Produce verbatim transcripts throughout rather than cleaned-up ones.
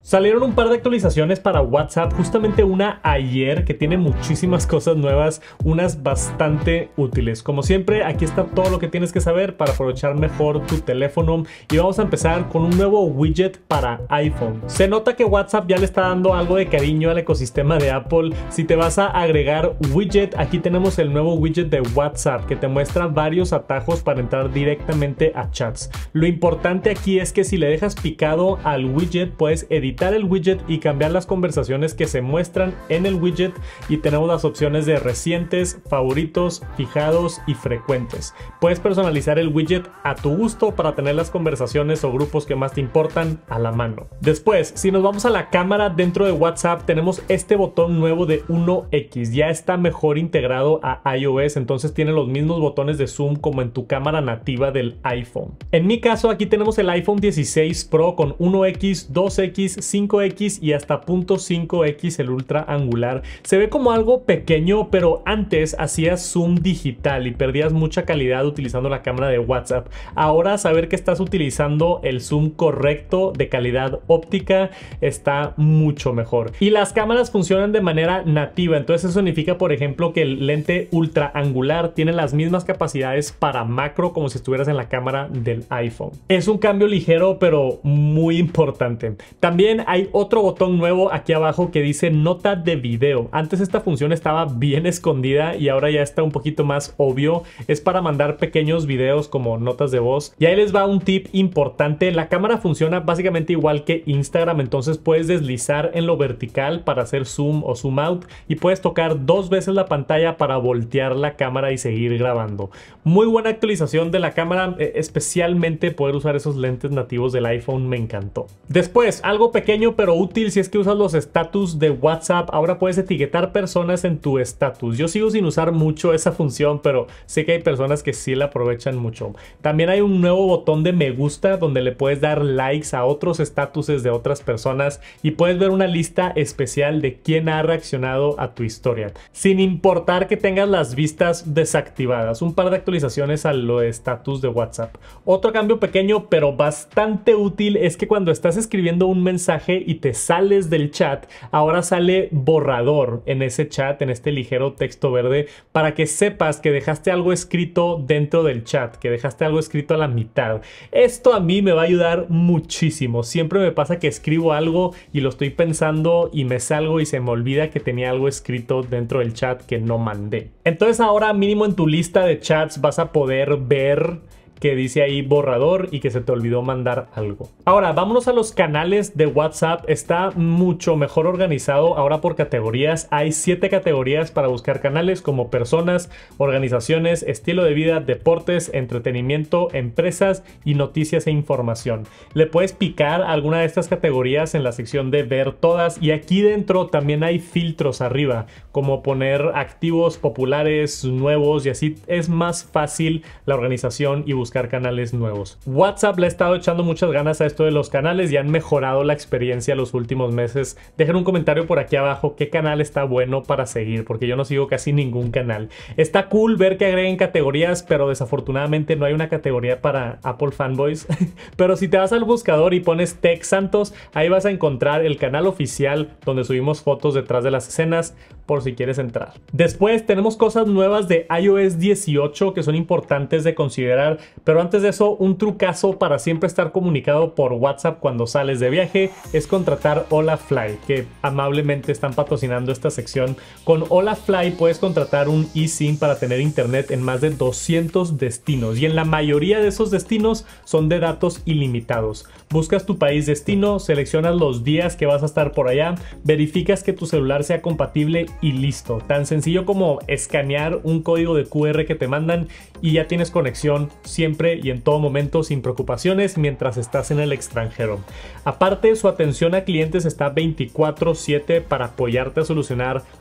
Salieron un par de actualizaciones para WhatsApp, justamente una ayer que tiene muchísimas cosas nuevas, unas bastante útiles. Como siempre, aquí está todo lo que tienes que saber para aprovechar mejor tu teléfono y vamos a empezar con un nuevo widget para iPhone. Se nota que WhatsApp ya le está dando algo de cariño al ecosistema de Apple. Si te vas a agregar widget, aquí tenemos el nuevo widget de WhatsApp que te muestra varios atajos para entrar directamente a chats. Lo importante aquí es que si le dejas picado al widget, puedes editar el widget y cambiar las conversaciones que se muestran en el widget y tenemos las opciones de recientes, favoritos, fijados y frecuentes. Puedes personalizar el widget a tu gusto para tener las conversaciones o grupos que más te importan a la mano. Después, si nos vamos a la cámara dentro de WhatsApp, tenemos este botón nuevo de uno equis. Ya está mejor integrado a iOS, entonces tiene los mismos botones de zoom como en tu cámara nativa del iPhone. En mi caso, aquí tenemos el iPhone dieciséis Pro con uno equis, dos equis, cinco equis y hasta punto cinco equis el ultra angular. Se ve como algo pequeño, pero antes hacías zoom digital y perdías mucha calidad utilizando la cámara de WhatsApp. Ahora saber que estás utilizando el zoom correcto de calidad óptica está mucho mejor. Y las cámaras funcionan de manera nativa, entonces eso significa, por ejemplo, que el lente ultra angular tiene las mismas capacidades para macro como si estuvieras en la cámara del iPhone. Es un cambio ligero, pero muy importante. También hay otro botón nuevo aquí abajo que dice nota de video. Antes esta función estaba bien escondida y ahora ya está un poquito más obvio. Es para mandar pequeños videos como notas de voz. Y ahí les va un tip importante. La cámara funciona básicamente igual que Instagram, entonces puedes deslizar en lo vertical para hacer zoom o zoom out y puedes tocar dos veces la pantalla para voltear la cámara y seguir grabando. Muy buena actualización de la cámara, especialmente poder usar esos lentes nativos del iPhone me encantó. Después, algo pequeño pero útil si es que usas los estatus de WhatsApp. Ahora puedes etiquetar personas en tu estatus. Yo sigo sin usar mucho esa función, pero sé que hay personas que sí la aprovechan mucho. También hay un nuevo botón de me gusta donde le puedes dar likes a otros estatuses de otras personas y puedes ver una lista especial de quién ha reaccionado a tu historia, sin importar que tengas las vistas desactivadas. Un par de actualizaciones a lo de estatus de WhatsApp. Otro cambio pequeño pero bastante útil es que cuando estás escribiendo un mensaje y te sales del chat, ahora sale borrador en ese chat, en este ligero texto verde, para que sepas que dejaste algo escrito dentro del chat, que dejaste algo escrito a la mitad. Esto a mí me va a ayudar muchísimo. Siempre me pasa que escribo algo y lo estoy pensando y me salgo y se me olvida que tenía algo escrito dentro del chat que no mandé. Entonces ahora mínimo en tu lista de chats vas a poder ver que dice ahí borrador y que se te olvidó mandar algo. Ahora vámonos a los canales de WhatsApp. Está mucho mejor organizado ahora por categorías. Hay siete categorías para buscar canales como personas, organizaciones, estilo de vida, deportes, entretenimiento, empresas y noticias e información. Le puedes picar alguna de estas categorías en la sección de ver todas y aquí dentro también hay filtros arriba como poner activos, populares, nuevos y así es más fácil la organización y buscar buscar canales nuevos. WhatsApp le ha estado echando muchas ganas a esto de los canales y han mejorado la experiencia los últimos meses. Dejen un comentario por aquí abajo qué canal está bueno para seguir, porque yo no sigo casi ningún canal. Está cool ver que agreguen categorías, pero desafortunadamente no hay una categoría para Apple fanboys. Pero si te vas al buscador y pones Tech Santos, ahí vas a encontrar el canal oficial donde subimos fotos detrás de las escenas por si quieres entrar. Después tenemos cosas nuevas de iOS dieciocho que son importantes de considerar. Pero antes de eso, un trucazo para siempre estar comunicado por WhatsApp cuando sales de viaje es contratar HolaFly, que amablemente están patrocinando esta sección. Con HolaFly puedes contratar un eSIM para tener internet en más de doscientos destinos y en la mayoría de esos destinos son de datos ilimitados. Buscas tu país destino, seleccionas los días que vas a estar por allá, verificas que tu celular sea compatible y listo. Tan sencillo como escanear un código de Q R que te mandan y ya tienes conexión siempre y en todo momento sin preocupaciones mientras estás en el extranjero. Aparte, su atención a clientes está veinticuatro siete para apoyarte a solucionar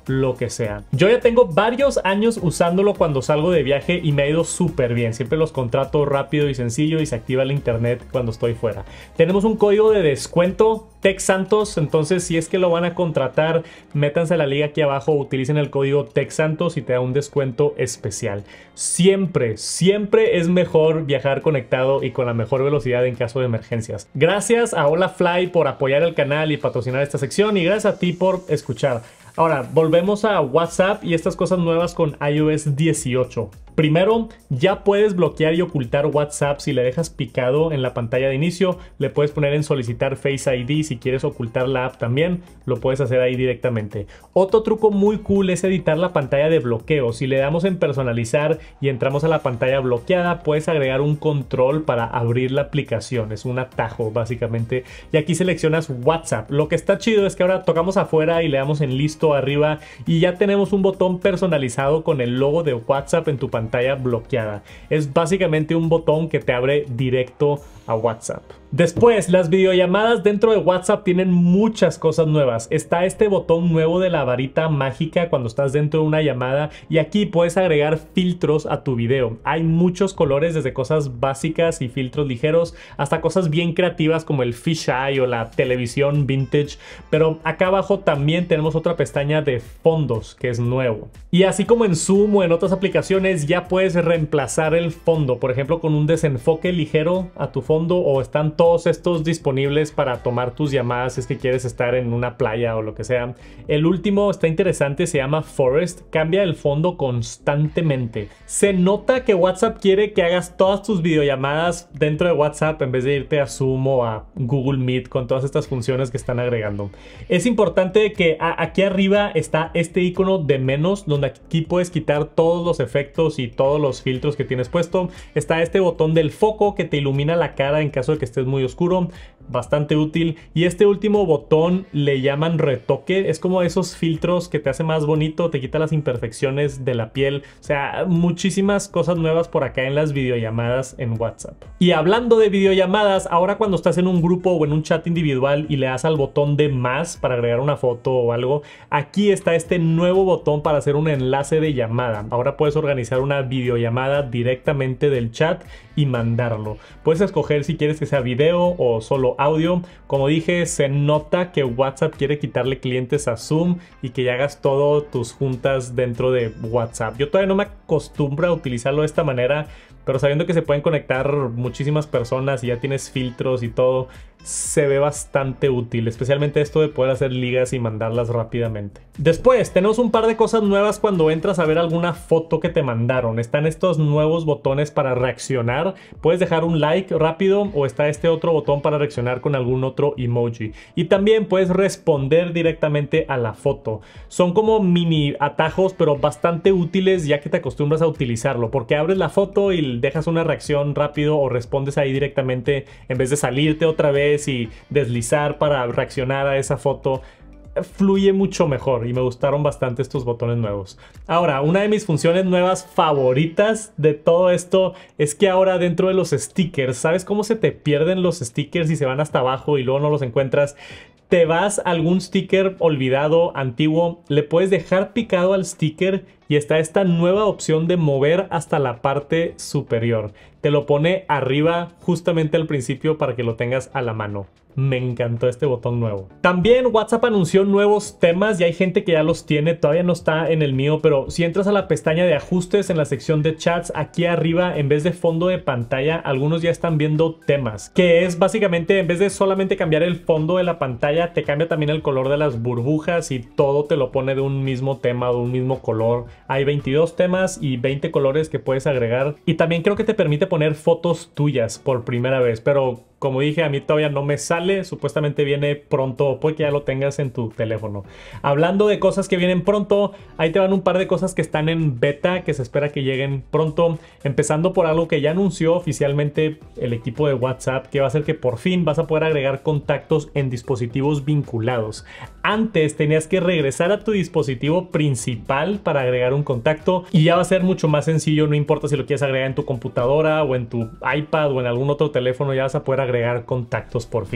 lo que sea. Yo ya tengo varios años usándolo cuando salgo de viaje y me ha ido súper bien. Siempre los contrato rápido y sencillo y se activa el internet cuando estoy fuera. Tenemos un código de descuento TechSantos, entonces si es que lo van a contratar, métanse a la liga aquí abajo, utilicen el código TechSantos y te da un descuento especial. Siempre, siempre es mejor viajar conectado y con la mejor velocidad en caso de emergencias. Gracias a HolaFly por apoyar el canal y patrocinar esta sección, y gracias a ti por escuchar. Ahora, volvemos a WhatsApp y estas cosas nuevas con i O S dieciocho. Primero, ya puedes bloquear y ocultar WhatsApp si le dejas picado en la pantalla de inicio. Le puedes poner en solicitar Face I D si quieres ocultar la app también. Lo puedes hacer ahí directamente. Otro truco muy cool es editar la pantalla de bloqueo. Si le damos en personalizar y entramos a la pantalla bloqueada, puedes agregar un control para abrir la aplicación. Es un atajo básicamente. Y aquí seleccionas WhatsApp. Lo que está chido es que ahora tocamos afuera y le damos en listo arriba y ya tenemos un botón personalizado con el logo de WhatsApp en tu pantalla bloqueada. Es básicamente un botón que te abre directo a WhatsApp. Después, las videollamadas dentro de WhatsApp tienen muchas cosas nuevas. Está este botón nuevo de la varita mágica cuando estás dentro de una llamada, y aquí puedes agregar filtros a tu video. Hay muchos colores, desde cosas básicas y filtros ligeros hasta cosas bien creativas como el fisheye o la televisión vintage. Pero acá abajo también tenemos otra pestaña de fondos que es nuevo. Y así como en Zoom o en otras aplicaciones, ya puedes reemplazar el fondo, por ejemplo con un desenfoque ligero a tu fondo, o están todos estos disponibles para tomar tus llamadas si es que quieres estar en una playa o lo que sea. El último está interesante, se llama Forest, cambia el fondo constantemente. Se nota que WhatsApp quiere que hagas todas tus videollamadas dentro de WhatsApp en vez de irte a Zoom o a Google Meet con todas estas funciones que están agregando. Es importante que a, aquí arriba está este icono de menos, donde aquí puedes quitar todos los efectos y todos los filtros que tienes puesto. Está este botón del foco que te ilumina la cara en caso de que estés muy oscuro, bastante útil. Y este último botón le llaman retoque, es como esos filtros que te hace más bonito, te quita las imperfecciones de la piel. O sea, muchísimas cosas nuevas por acá en las videollamadas en WhatsApp. Y hablando de videollamadas, ahora cuando estás en un grupo o en un chat individual y le das al botón de más para agregar una foto o algo, aquí está este nuevo botón para hacer un enlace de llamada. Ahora puedes organizar una videollamada directamente del chat y mandarlo. Puedes escoger si quieres que sea video o solo audio. Como dije, se nota que WhatsApp quiere quitarle clientes a Zoom y que ya hagas todo tus juntas dentro de WhatsApp. Yo todavía no me acostumbro a utilizarlo de esta manera, pero sabiendo que se pueden conectar muchísimas personas y ya tienes filtros y todo, se ve bastante útil, especialmente esto de poder hacer ligas y mandarlas rápidamente. Después tenemos un par de cosas nuevas cuando entras a ver alguna foto que te mandaron. Están estos nuevos botones para reaccionar. Puedes dejar un like rápido, o está este otro botón para reaccionar con algún otro emoji. Y también puedes responder directamente a la foto. Son como mini atajos, pero bastante útiles ya que te acostumbras a utilizarlo, porque abres la foto y dejas una reacción rápido o respondes ahí directamente en vez de salirte otra vez y deslizar para reaccionar a esa foto. Fluye mucho mejor y me gustaron bastante estos botones nuevos. Ahora, una de mis funciones nuevas favoritas de todo esto es que ahora dentro de los stickers, ¿sabes cómo se te pierden los stickers y se van hasta abajo y luego no los encuentras? Te vas a algún sticker olvidado, antiguo, le puedes dejar picado al sticker y está esta nueva opción de mover hasta la parte superior. Te lo pone arriba justamente al principio para que lo tengas a la mano. Me encantó este botón nuevo. También WhatsApp anunció nuevos temas y hay gente que ya los tiene. Todavía no está en el mío, pero si entras a la pestaña de ajustes en la sección de chats, aquí arriba en vez de fondo de pantalla, algunos ya están viendo temas, que es básicamente en vez de solamente cambiar el fondo de la pantalla, te cambia también el color de las burbujas y todo te lo pone de un mismo tema, de un mismo color. Hay veintidós temas y veinte colores que puedes agregar, y también creo que te permite poner fotos tuyas por primera vez, pero como dije, a mí todavía no me sale. Supuestamente viene pronto, puede que ya lo tengas en tu teléfono. Hablando de cosas que vienen pronto, ahí te van un par de cosas que están en beta, que se espera que lleguen pronto. Empezando por algo que ya anunció oficialmente el equipo de WhatsApp, que va a ser que por fin vas a poder agregar contactos en dispositivos vinculados. Antes tenías que regresar a tu dispositivo principal para agregar un contacto, y ya va a ser mucho más sencillo. No importa si lo quieres agregar en tu computadora o en tu iPad o en algún otro teléfono, ya vas a poder agregar contactos por fin.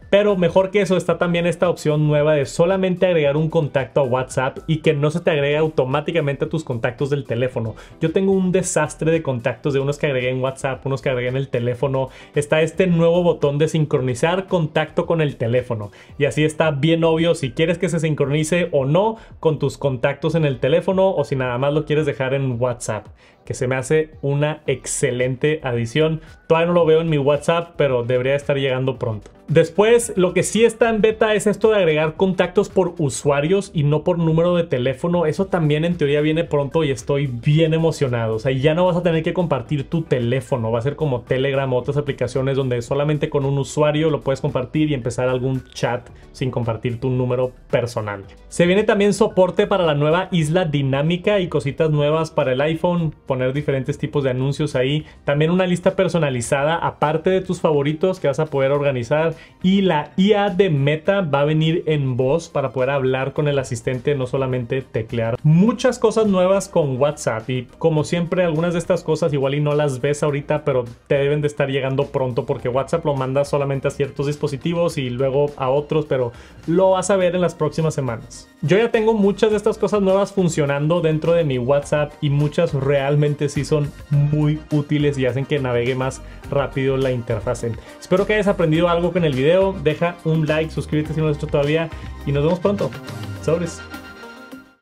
Pero mejor que eso está también esta opción nueva de solamente agregar un contacto a WhatsApp y que no se te agregue automáticamente a tus contactos del teléfono. Yo tengo un desastre de contactos, de unos que agregué en WhatsApp, unos que agregué en el teléfono. Está este nuevo botón de sincronizar contacto con el teléfono y así está bien obvio si quieres que se sincronice o no con tus contactos en el teléfono o si nada más lo quieres dejar en WhatsApp, que se me hace una excelente adición. Todavía no lo veo en mi WhatsApp, pero debería estar llegando pronto. Después, lo que sí está en beta es esto de agregar contactos por usuarios y no por número de teléfono. Eso también en teoría viene pronto y estoy bien emocionado. O sea, ya no vas a tener que compartir tu teléfono. Va a ser como Telegram o otras aplicaciones donde solamente con un usuario lo puedes compartir y empezar algún chat sin compartir tu número personal. Se viene también soporte para la nueva isla dinámica y cositas nuevas para el iPhone. Poner diferentes tipos de anuncios ahí. También una lista personalizada aparte de tus favoritos que vas a poder organizar. Y la I A de Meta va a venir en voz para poder hablar con el asistente, no solamente teclear. Muchas cosas nuevas con WhatsApp y como siempre algunas de estas cosas igual y no las ves ahorita, pero te deben de estar llegando pronto porque WhatsApp lo manda solamente a ciertos dispositivos y luego a otros, pero lo vas a ver en las próximas semanas. Yo ya tengo muchas de estas cosas nuevas funcionando dentro de mi WhatsApp y muchas realmente sí son muy útiles y hacen que navegue más rápido la interfase. Espero que hayas aprendido algo con el video. Deja un like, suscríbete si no lo has hecho todavía y nos vemos pronto. Sobres.